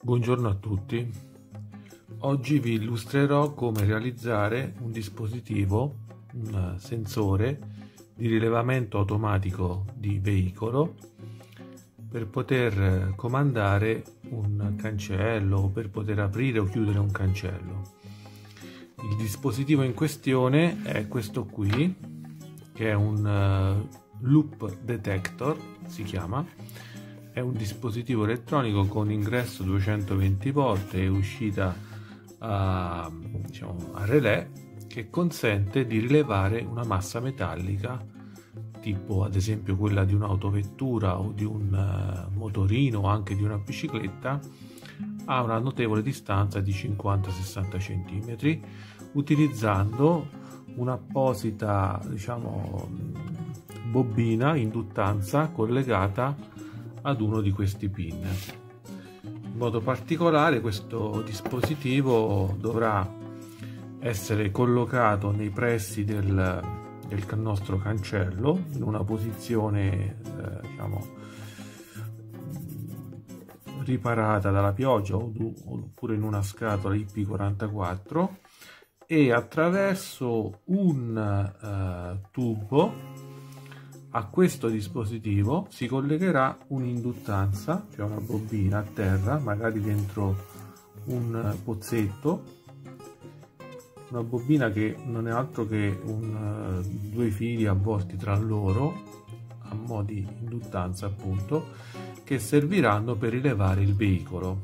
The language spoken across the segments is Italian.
Buongiorno a tutti. Oggi vi illustrerò come realizzare un dispositivo, un sensore di rilevamento automatico di veicolo per poter comandare un cancello o per poter aprire o chiudere un cancello. Il dispositivo in questione è questo qui, che è un loop detector, si chiama. È un dispositivo elettronico con ingresso 220 volt e uscita a relè, che consente di rilevare una massa metallica, tipo ad esempio quella di un'autovettura o di un motorino o anche di una bicicletta, a una notevole distanza di 50-60 cm, utilizzando un'apposita bobina induttanza collegata ad uno di questi pin. In modo particolare questo dispositivo dovrà essere collocato nei pressi del nostro cancello, in una posizione riparata dalla pioggia oppure in una scatola IP44, e attraverso un tubo a questo dispositivo si collegherà un'induttanza, cioè una bobina a terra, magari dentro un pozzetto, una bobina che non è altro che due fili avvolti tra loro a mo' di induttanza, appunto, che serviranno per rilevare il veicolo.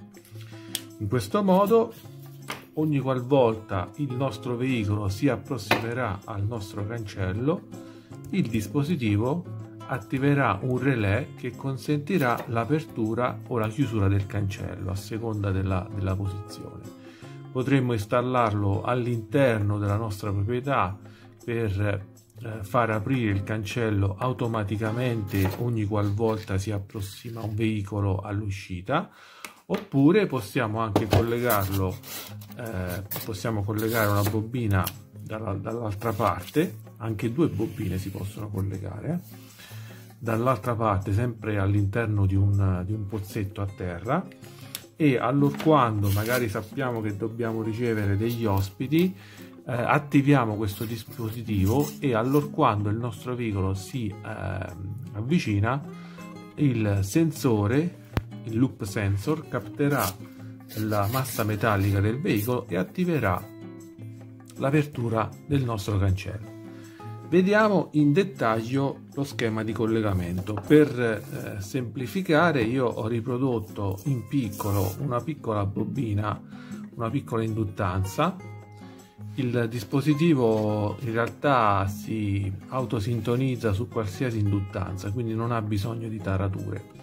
In questo modo, ogni qualvolta il nostro veicolo si approssimerà al nostro cancello, il dispositivo attiverà un relè che consentirà l'apertura o la chiusura del cancello a seconda della posizione. Potremmo installarlo all'interno della nostra proprietà per far aprire il cancello automaticamente ogni qualvolta si approssima un veicolo all'uscita, oppure possiamo anche collegarlo, possiamo collegare una bobina dall'altra parte. Anche due bobine si possono collegare dall'altra parte, sempre all'interno di un pozzetto a terra, e allorquando magari sappiamo che dobbiamo ricevere degli ospiti, attiviamo questo dispositivo, e allorquando il nostro veicolo si avvicina, il sensore, il loop sensor, capterà la massa metallica del veicolo e attiverà l'apertura del nostro cancello. Vediamo in dettaglio lo schema di collegamento. Per semplificare, io ho riprodotto in piccolo una piccola bobina, una piccola induttanza. Il dispositivo in realtà si autosintonizza su qualsiasi induttanza, quindi non ha bisogno di tarature,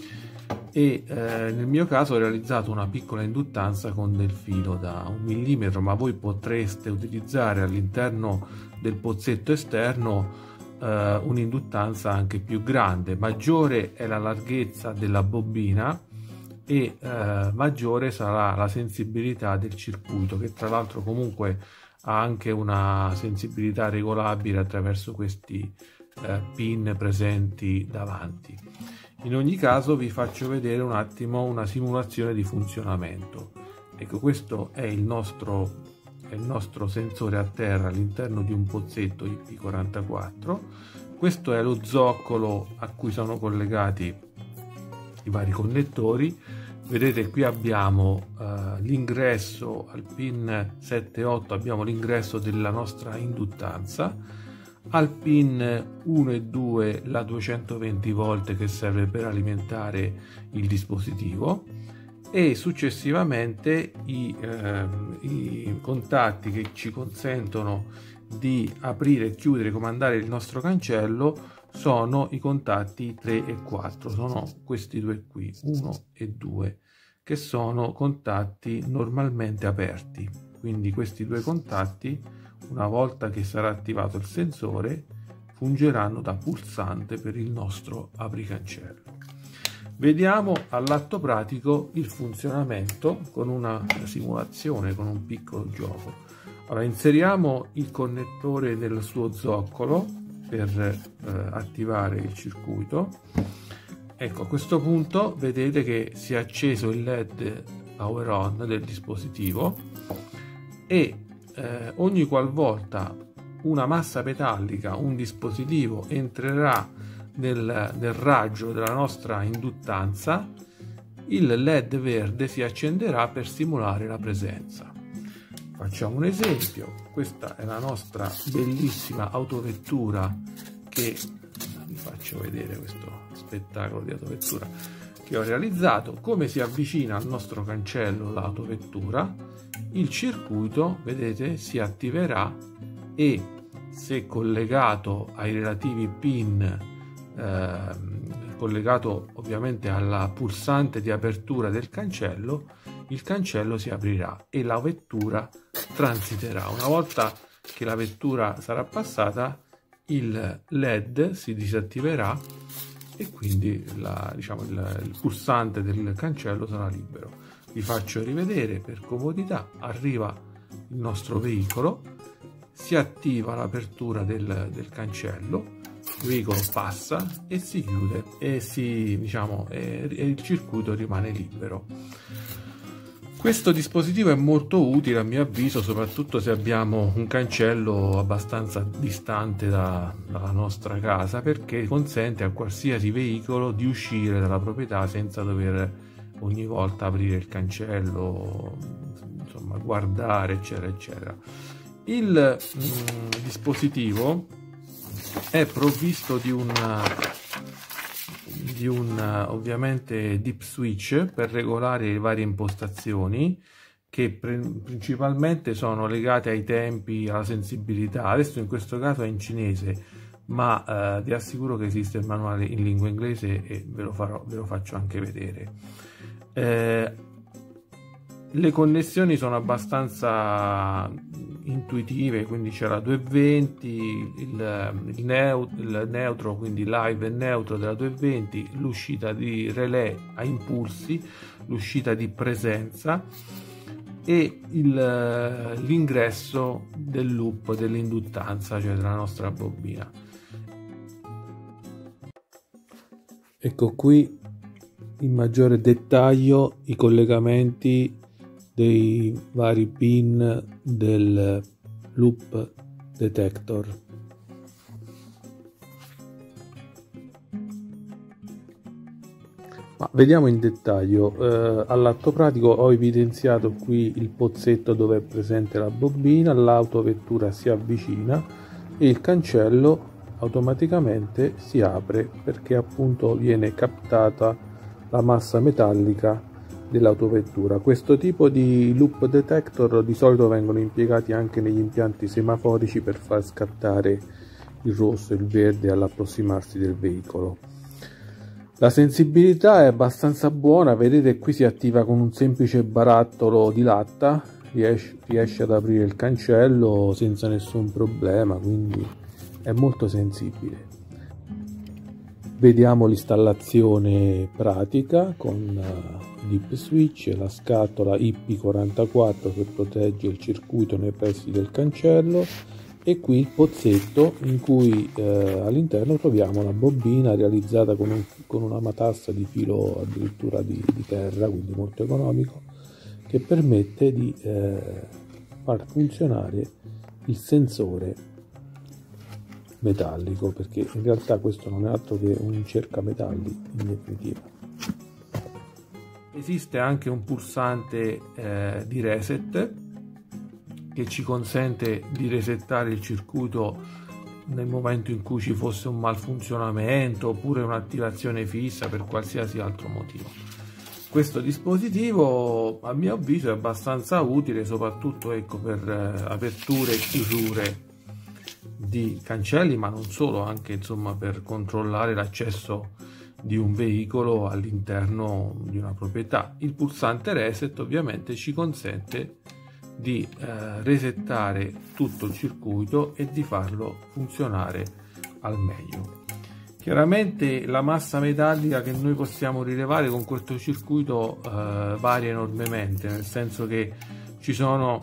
e nel mio caso ho realizzato una piccola induttanza con del filo da 1 mm, ma voi potreste utilizzare all'interno del pozzetto esterno un'induttanza anche più grande. Maggiore è la larghezza della bobina e maggiore sarà la sensibilità del circuito, che tra l'altro comunque ha anche una sensibilità regolabile attraverso questi pin presenti davanti. In ogni caso vi faccio vedere un attimo una simulazione di funzionamento. Ecco, questo è il nostro sensore a terra all'interno di un pozzetto IP44. Questo è lo zoccolo a cui sono collegati i vari connettori. Vedete, qui abbiamo l'ingresso al pin 7-8, abbiamo l'ingresso della nostra induttanza. Al pin 1 e 2 la 220 volt che serve per alimentare il dispositivo, e successivamente i contatti che ci consentono di aprire e chiudere, comandare il nostro cancello, sono i contatti 3 e 4, sono questi due qui, 1 e 2, che sono contatti normalmente aperti. Quindi questi due contatti, una volta che sarà attivato il sensore, fungeranno da pulsante per il nostro apricancello. Vediamo all'atto pratico il funzionamento con una simulazione, con un piccolo gioco. Allora, inseriamo il connettore nel suo zoccolo per attivare il circuito. Ecco, a questo punto vedete che si è acceso il LED power on del dispositivo e ogni qualvolta una massa metallica, un dispositivo entrerà nel raggio della nostra induttanza, il LED verde si accenderà per simulare la presenza. Facciamo un esempio. Questa è la nostra bellissima autovettura che vi faccio vedere, questo spettacolo di autovettura che ho realizzato. Come si avvicina al nostro cancello l'autovettura, il circuito, vedete, si attiverà e, se collegato ai relativi pin, collegato ovviamente alla pulsante di apertura del cancello, il cancello si aprirà e la vettura transiterà. Una volta che la vettura sarà passata, il LED si disattiverà e quindi il pulsante del cancello sarà libero. Vi faccio rivedere per comodità. Arriva il nostro veicolo, si attiva l'apertura del cancello, il veicolo passa e si chiude e il circuito rimane libero. Questo dispositivo è molto utile a mio avviso, soprattutto se abbiamo un cancello abbastanza distante dalla nostra casa, perché consente a qualsiasi veicolo di uscire dalla proprietà senza dover ogni volta aprire il cancello, insomma, guardare, eccetera eccetera. Il dispositivo è provvisto di un ovviamente dip switch per regolare le varie impostazioni, che principalmente sono legate ai tempi, alla sensibilità. Adesso in questo caso è in cinese, ma vi assicuro che esiste il manuale in lingua inglese e ve lo faccio anche vedere. Le connessioni sono abbastanza intuitive, quindi c'è la 220, il neutro, quindi live e neutro della 220, l'uscita di relè a impulsi, l'uscita di presenza e l'ingresso del loop dell'induttanza, cioè della nostra bobina. Ecco qui in maggiore dettaglio i collegamenti dei vari pin del loop detector. Ma vediamo in dettaglio. All'atto pratico ho evidenziato qui il pozzetto dove è presente la bobina, l'autovettura si avvicina e il cancello automaticamente si apre perché appunto viene captata la massa metallica dell'autovettura. Questo tipo di loop detector di solito vengono impiegati anche negli impianti semaforici per far scattare il rosso e il verde all'approssimarsi del veicolo. La sensibilità è abbastanza buona, vedete qui si attiva con un semplice barattolo di latta, riesce ad aprire il cancello senza nessun problema, quindi è molto sensibile. Vediamo l'installazione pratica con dip switch, la scatola IP44 che protegge il circuito nei pressi del cancello e qui il pozzetto in cui all'interno troviamo la bobina realizzata con una matassa di filo addirittura di terra, quindi molto economico, che permette di far funzionare il sensore metallico, perché in realtà questo non è altro che un cercametalli in definitiva. Esiste anche un pulsante di reset che ci consente di resettare il circuito nel momento in cui ci fosse un malfunzionamento oppure un'attivazione fissa per qualsiasi altro motivo. Questo dispositivo a mio avviso è abbastanza utile, soprattutto ecco, per aperture e chiusure di cancelli, ma non solo, anche insomma per controllare l'accesso di un veicolo all'interno di una proprietà. Il pulsante reset ovviamente ci consente di resettare tutto il circuito e di farlo funzionare al meglio. Chiaramente la massa metallica che noi possiamo rilevare con questo circuito varia enormemente, nel senso che ci sono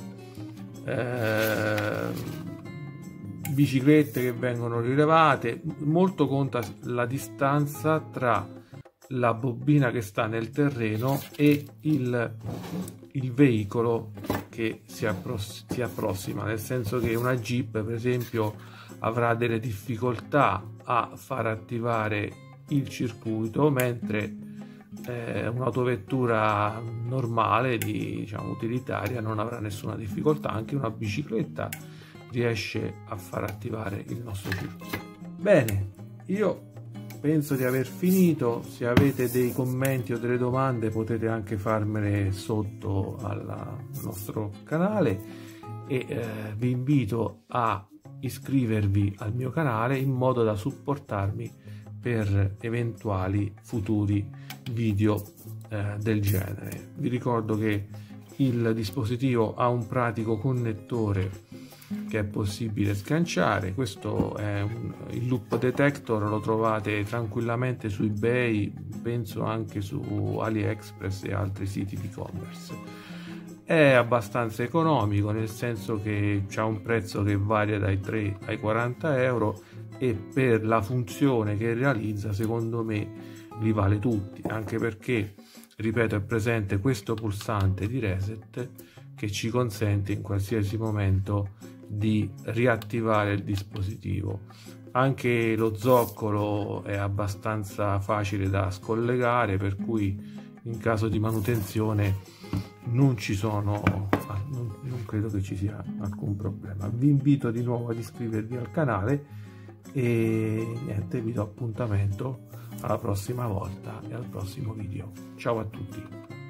biciclette che vengono rilevate, molto conta la distanza tra la bobina che sta nel terreno e il veicolo che si approssima, nel senso che una Jeep per esempio avrà delle difficoltà a far attivare il circuito, mentre un'autovettura normale diciamo utilitaria non avrà nessuna difficoltà. Anche una bicicletta riesce a far attivare il nostro circuito. Bene, io penso di aver finito. Se avete dei commenti o delle domande potete anche farmele sotto al nostro canale e vi invito a iscrivervi al mio canale in modo da supportarmi per eventuali futuri video del genere. Vi ricordo che il dispositivo ha un pratico connettore che è possibile sganciare. Questo è il loop detector, lo trovate tranquillamente su eBay, penso anche su AliExpress e altri siti di e-commerce. È abbastanza economico, nel senso che c'ha un prezzo che varia dai 3 ai 40 euro e per la funzione che realizza secondo me li vale tutti, anche perché, ripeto, è presente questo pulsante di reset che ci consente in qualsiasi momento di riattivare il dispositivo. Anche lo zoccolo è abbastanza facile da scollegare, per cui in caso di manutenzione non credo che ci sia alcun problema. Vi invito di nuovo ad iscrivervi al canale e niente, vi do appuntamento alla prossima volta e al prossimo video. Ciao a tutti.